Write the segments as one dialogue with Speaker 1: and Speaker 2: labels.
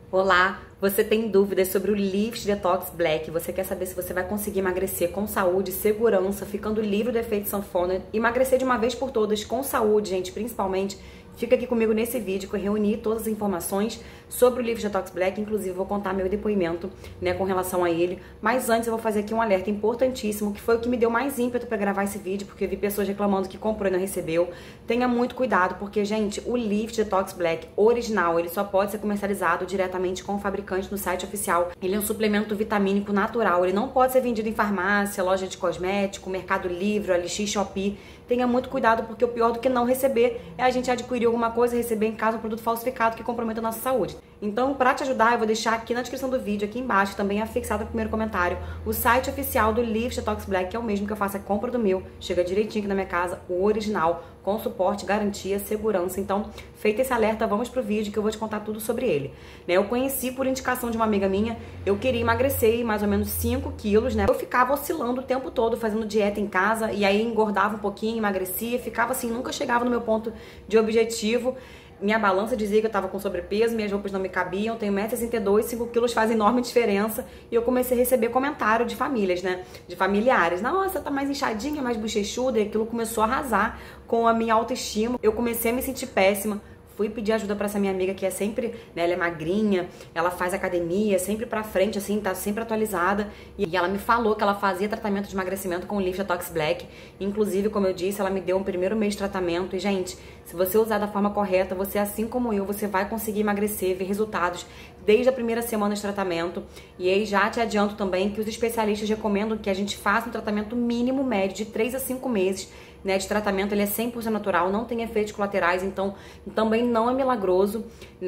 Speaker 1: Olá, você tem dúvidas sobre o Lift Detox Black? Você quer saber se você vai conseguir emagrecer com saúde, segurança, ficando livre do efeito sanfona, emagrecer de uma vez por todas com saúde, gente, principalmente? Fica aqui comigo nesse vídeo que eu reuni todas as informações sobre o Lift Detox Black, inclusive vou contar meu depoimento, com relação a ele. Mas antes eu vou fazer aqui um alerta importantíssimo, que foi o que me deu mais ímpeto para gravar esse vídeo, porque eu vi pessoas reclamando que comprou e não recebeu. Tenha muito cuidado, porque, gente, o Lift Detox Black original, ele só pode ser comercializado diretamente com o fabricante no site oficial. Ele é um suplemento vitamínico natural, ele não pode ser vendido em farmácia, loja de cosmético, Mercado Livre, OLX, Shopee. Tenha muito cuidado, porque o pior do que não receber é a gente adquirir alguma coisa e receber em casa um produto falsificado que comprometa a nossa saúde. Então, para te ajudar, eu vou deixar aqui na descrição do vídeo, aqui embaixo, também afixado no primeiro comentário, o site oficial do Lift Detox Black, que é o mesmo que eu faço a compra do meu. Chega direitinho aqui na minha casa, o original, com suporte, garantia, segurança. Então, feito esse alerta, vamos pro vídeo que eu vou te contar tudo sobre ele. Eu conheci por indicação de uma amiga minha, eu queria emagrecer mais ou menos 5 quilos, Eu ficava oscilando o tempo todo, fazendo dieta em casa, e aí engordava um pouquinho, emagrecia, ficava assim, nunca chegava no meu ponto de objetivo. Minha balança dizia que eu tava com sobrepeso, minhas roupas não me cabiam, tenho 1,62 m, 5 quilos faz enorme diferença. E eu comecei a receber comentário de famílias, de familiares. Nossa, tá mais inchadinha, mais bochechuda, e aquilo começou a arrasar com a minha autoestima. Eu comecei a me sentir péssima. Fui pedir ajuda pra essa minha amiga que é sempre, ela é magrinha, ela faz academia, sempre pra frente, assim, tá sempre atualizada. E ela me falou que ela fazia tratamento de emagrecimento com o Lift Detox Black. Inclusive, como eu disse, ela me deu um primeiro mês de tratamento. E, gente, se você usar da forma correta, você, assim como eu, você vai conseguir emagrecer, ver resultados desde a primeira semana de tratamento. E aí já te adianto também que os especialistas recomendam que a gente faça um tratamento mínimo médio de 3 a 5 meses, de tratamento. Ele é 100% natural, não tem efeitos colaterais, então também não é milagroso,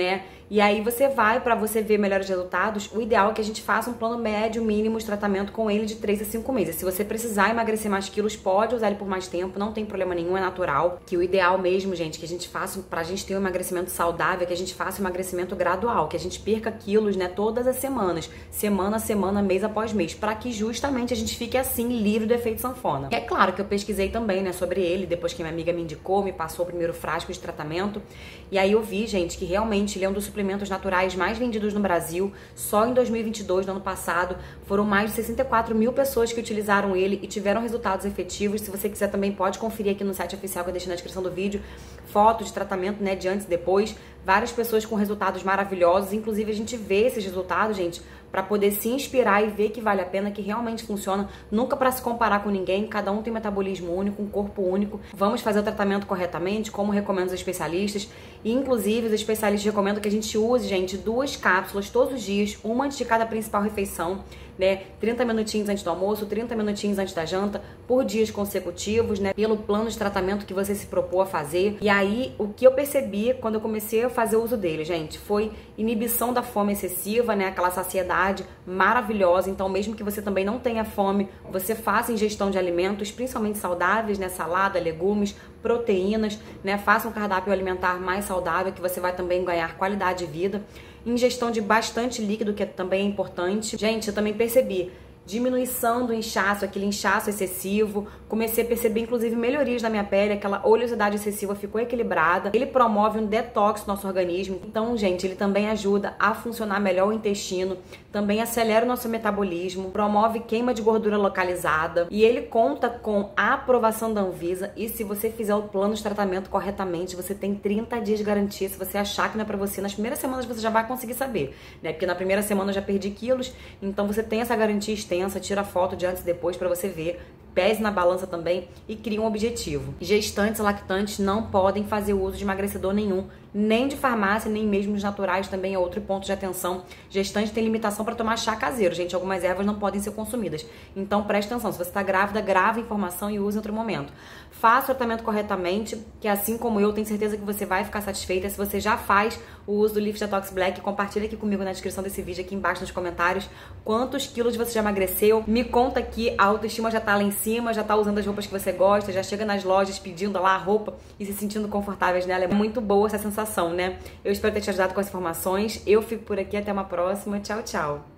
Speaker 1: E aí você vai, pra você ver melhores resultados, o ideal é que a gente faça um plano médio mínimo de tratamento com ele de 3 a 5 meses. Se você precisar emagrecer mais quilos, pode usar ele por mais tempo, não tem problema nenhum, é natural. Que o ideal mesmo, gente, que a gente faça, pra gente ter um emagrecimento saudável, é que a gente faça um emagrecimento gradual, que a gente perca quilos, todas as semanas, semana a semana, mês após mês, pra que justamente a gente fique assim, livre do efeito sanfona. É claro que eu pesquisei também, sobre ele, depois que minha amiga me indicou, me passou o primeiro frasco de tratamento, e aí eu vi, gente, que realmente ele é um dos suplementos naturais mais vendidos no Brasil. Só em 2022, no ano passado, foram mais de 64 mil pessoas que utilizaram ele e tiveram resultados efetivos. Se você quiser também pode conferir aqui no site oficial que eu deixei na descrição do vídeo, foto de tratamento, de antes e depois, várias pessoas com resultados maravilhosos. Inclusive a gente vê esses resultados, gente, para poder se inspirar e ver que vale a pena, que realmente funciona, nunca para se comparar com ninguém, cada um tem um metabolismo único, um corpo único. Vamos fazer o tratamento corretamente, como recomendam os especialistas, e inclusive os especialistas recomendam que a gente use, gente, 2 cápsulas todos os dias, uma antes de cada principal refeição, 30 minutinhos antes do almoço, 30 minutinhos antes da janta, por dias consecutivos, pelo plano de tratamento que você se propôs a fazer. E aí, o que eu percebi quando eu comecei a fazer o uso dele, gente, foi inibição da fome excessiva, aquela saciedade maravilhosa. Então, mesmo que você também não tenha fome, você faça ingestão de alimentos, principalmente saudáveis, salada, legumes, proteínas, faça um cardápio alimentar mais saudável, que você vai também ganhar qualidade de vida. Ingestão de bastante líquido, que também é importante. Gente, eu também percebi diminuição do inchaço, aquele inchaço excessivo. Comecei a perceber, inclusive, melhorias na minha pele, aquela oleosidade excessiva ficou equilibrada. Ele promove um detox no nosso organismo. Então, gente, ele também ajuda a funcionar melhor o intestino, também acelera o nosso metabolismo, promove queima de gordura localizada. E ele conta com a aprovação da Anvisa. E se você fizer o plano de tratamento corretamente, você tem 30 dias de garantia. Se você achar que não é pra você, nas primeiras semanas você já vai conseguir saber, Porque na primeira semana eu já perdi quilos, então você tem essa garantia extensa, tira foto de antes e depois pra você ver, pese na balança também e cria um objetivo. Gestantes e lactantes não podem fazer uso de emagrecedor nenhum, nem de farmácia, nem mesmo dos naturais, também é outro ponto de atenção. Gestante tem limitação para tomar chá caseiro, gente, algumas ervas não podem ser consumidas. Então preste atenção, se você está grávida, grave a informação e use em outro momento. Faça o tratamento corretamente, que assim como eu, tenho certeza que você vai ficar satisfeita. Se você já faz o uso do Lift Detox Black, compartilha aqui comigo na descrição desse vídeo, aqui embaixo nos comentários, quantos quilos você já emagreceu. Me conta aqui, a autoestima já tá lá em cima, já tá usando as roupas que você gosta, já chega nas lojas pedindo lá a roupa e se sentindo confortáveis nela. É muito boa essa sensação, Eu espero ter te ajudado com as informações. Eu fico por aqui, até uma próxima. Tchau, tchau.